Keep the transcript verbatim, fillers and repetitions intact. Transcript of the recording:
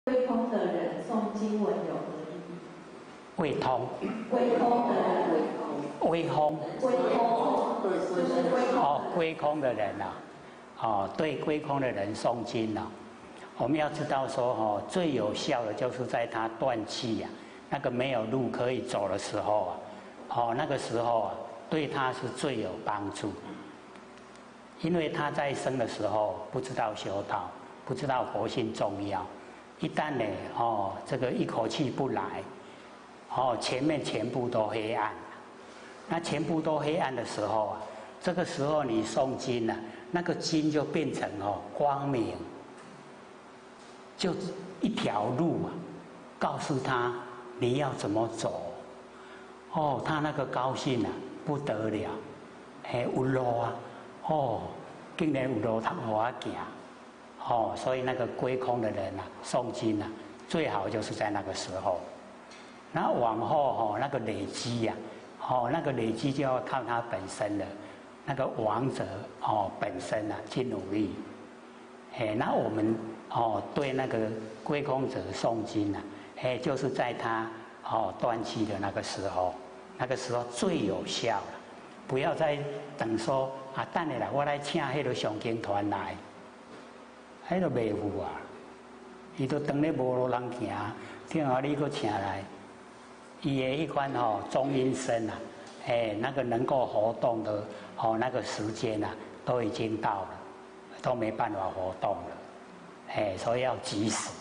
未通的人诵经文有何意义？ 未通， 未通的人， 微空， 归空，就是归空。 哦，归空的人啊，哦，对归空的人诵经啊，我们要知道说，哦，最有效的就是在他断气呀、啊，那个没有路可以走的时候啊，哦，那个时候啊，对他是最有帮助，因为他在生的时候不知道修道，不知道佛性重要。一旦呢，哦，这个一口气不来，哦，前面全部都黑暗，那全部都黑暗的时候啊，这个时候你诵经啊，那个经就变成哦光明，就一条路啊，告诉他你要怎么走，哦，他那个高兴啊不得了，哎，有路啊，哦，竟然有路通我行。哦，所以那个归空的人啊，诵经啊，最好就是在那个时候。那往后哦，那个累积呀、啊，哦，那个累积就要靠他本身了。那个王者哦本身啊去努力。哎，那我们哦对那个归空者诵经啊，哎，就是在他哦断气的那个时候，那个时候最有效了。不要再等说啊，等下来我来请迄个上经团来。迄个袂赴啊，伊都当咧无路人行，听话你搁请来，伊的一款吼中阴身啊，哎，那个能够活动的哦那个时间啊，都已经到了，都没办法活动了，哎，所以要及时。